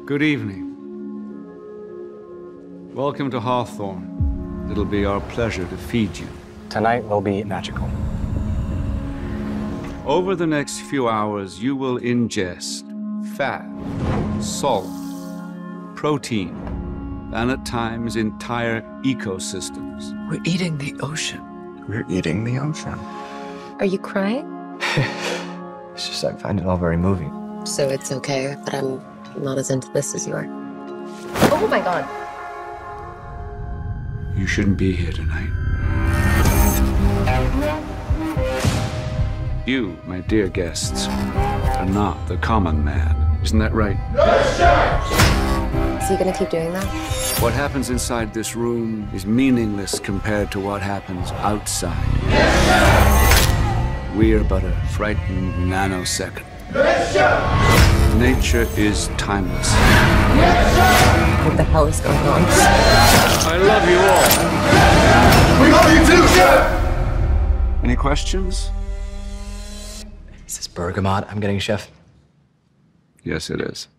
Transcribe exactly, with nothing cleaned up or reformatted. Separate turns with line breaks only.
Good evening. Welcome to Hawthorne. It'll be our pleasure to feed you.
Tonight will be magical.
Over the next few hours, you will ingest fat, salt, protein, and at times entire ecosystems.
We're eating the ocean.
We're eating the ocean.
Are you crying?
It's just I find it all very moving.
So it's okay that I'm not as into this as you are. Oh my god.
You shouldn't be here tonight. You, my dear guests, are not the common man. Isn't that right?
Is he gonna keep doing that?
What happens inside this room is meaningless compared to what happens outside. We are but a frightened nanosecond. Nature is timeless.
What the hell is going on?
I love you all.
We love you too, Chef!
Any questions?
Is this bergamot I'm getting, Chef?
Yes, it is.